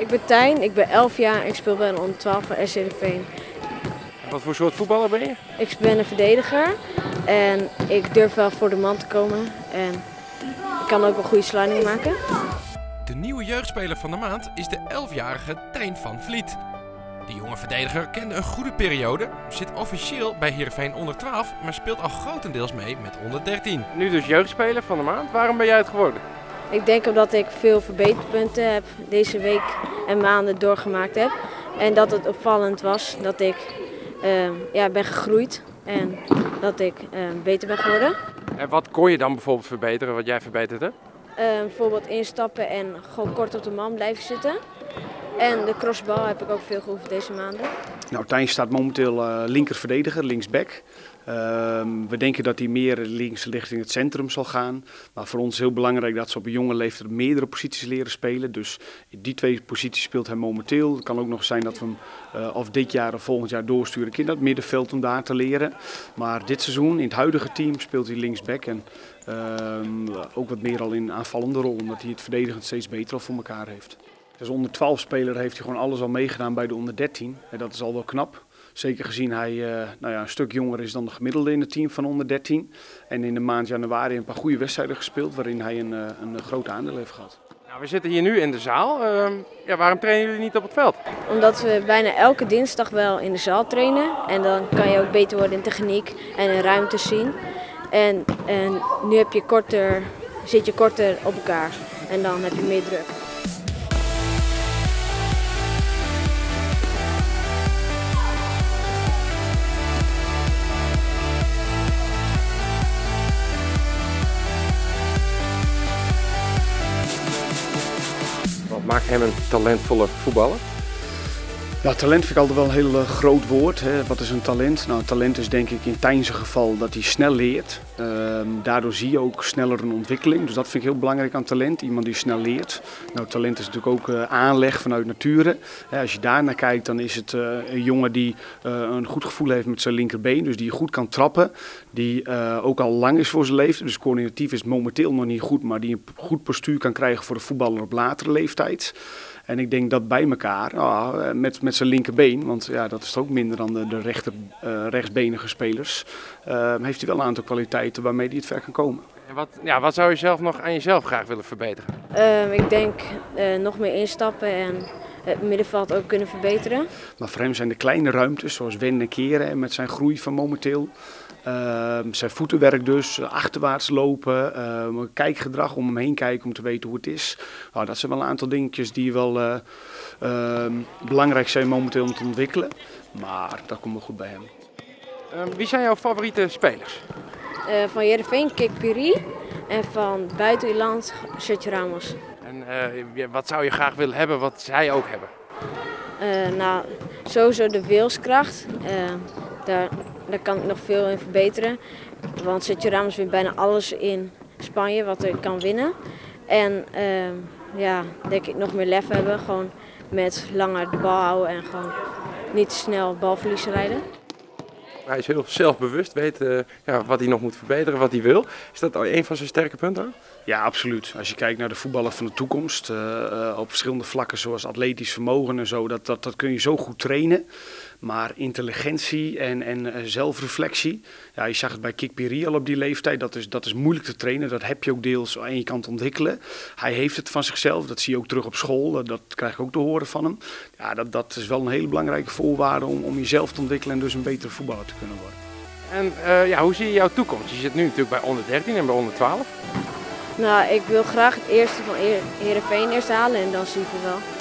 Ik ben Tijn, ik ben 11 jaar en ik speel bij de onder 12 van SC Heerenveen. Wat voor soort voetballer ben je? Ik ben een verdediger en ik durf wel voor de man te komen en ik kan ook een goede sliding maken. De nieuwe jeugdspeler van de maand is de 11-jarige Tijn van Vliet. De jonge verdediger kende een goede periode, zit officieel bij Heerenveen onder 12, maar speelt al grotendeels mee met onder 13. Nu dus jeugdspeler van de maand. Waarom ben jij het geworden? Ik denk omdat ik veel verbeterpunten heb deze week en maanden doorgemaakt heb. En dat het opvallend was dat ik ben gegroeid en dat ik beter ben geworden. En wat kon je dan bijvoorbeeld verbeteren, wat jij verbeterd hebt? Bijvoorbeeld instappen en gewoon kort op de man blijven zitten. En de crossbal heb ik ook veel geoefend deze maanden. Nou, Tijn staat momenteel linkerverdediger, linksback. We denken dat hij meer links richting het centrum zal gaan. Maar voor ons is heel belangrijk dat ze op een jonge leeftijd meerdere posities leren spelen. Dus in die twee posities speelt hij momenteel. Het kan ook nog zijn dat we hem of dit jaar of volgend jaar doorsturen in dat middenveld om daar te leren. Maar dit seizoen in het huidige team speelt hij linksback en ook wat meer al in een aanvallende rol. Omdat hij het verdedigend steeds beter al voor elkaar heeft. Als onder 12 speler heeft hij gewoon alles al meegedaan bij de onder 13. En dat is al wel knap. Zeker gezien hij een stuk jonger is dan de gemiddelde in het team van onder 13. En in de maand januari een paar goede wedstrijden gespeeld waarin hij een groot aandeel heeft gehad. Nou, we zitten hier nu in de zaal. Waarom trainen jullie niet op het veld? Omdat we bijna elke dinsdag wel in de zaal trainen. En dan kan je ook beter worden in techniek en in ruimte zien. En nu zit je korter op elkaar en dan heb je meer druk. Wat maakt hem een talentvolle voetballer? Ja, talent vind ik altijd wel een heel groot woord. Hè. Wat is een talent? Nou, talent is denk ik in Tijn's geval dat hij snel leert. Daardoor zie je ook sneller een ontwikkeling. Dus dat vind ik heel belangrijk aan talent. Iemand die snel leert. Nou, talent is natuurlijk ook aanleg vanuit nature. Als je daar naar kijkt, dan is het een jongen die een goed gevoel heeft met zijn linkerbeen. Dus die goed kan trappen. Die ook al lang is voor zijn leeftijd. Dus coördinatief is momenteel nog niet goed. Maar die een goed postuur kan krijgen voor de voetballer op latere leeftijd. En ik denk dat bij elkaar, met zijn linkerbeen, want ja, dat is ook minder dan de rechtsbenige spelers, heeft hij wel een aantal kwaliteiten waarmee hij het ver kan komen. En wat zou je zelf nog aan jezelf graag willen verbeteren? Ik denk nog meer instappen en het middenveld ook kunnen verbeteren. Maar voor hem zijn de kleine ruimtes, zoals wenden en keren en met zijn groei van momenteel. Zijn voetenwerk dus, achterwaarts lopen, kijkgedrag, om hem heen kijken om te weten hoe het is. Nou, dat zijn wel een aantal dingetjes die wel belangrijk zijn momenteel om te ontwikkelen. Maar dat komt wel goed bij hem. Wie zijn jouw favoriete spelers? Van Heerenveen, Kik Piri en van buitenland, Sergio Ramos. En wat zou je graag willen hebben wat zij ook hebben? Sowieso de wilskracht. Daar kan ik nog veel in verbeteren. Want Sergio Ramos wint bijna alles in Spanje wat ik kan winnen. En denk ik nog meer lef hebben. Gewoon met langer de bal houden en gewoon niet snel balverliezen rijden. Hij is heel zelfbewust, weet wat hij nog moet verbeteren, wat hij wil. Is dat een van zijn sterke punten? Ja, absoluut. Als je kijkt naar de voetballer van de toekomst, op verschillende vlakken zoals atletisch vermogen en zo, dat kun je zo goed trainen. Maar intelligentie en zelfreflectie, ja, je zag het bij Kik Piri al op die leeftijd, dat is moeilijk te trainen. Dat heb je ook deels aan je kant ontwikkelen. Hij heeft het van zichzelf, dat zie je ook terug op school, dat krijg ik ook te horen van hem. Ja, dat is wel een hele belangrijke voorwaarde om jezelf te ontwikkelen en dus een betere voetballer te kunnen worden. En hoe zie je jouw toekomst? Je zit nu natuurlijk bij onder 13 en bij onder 12. Nou, ik wil graag het eerste van Heerenveen eerst halen en dan zie ik het wel.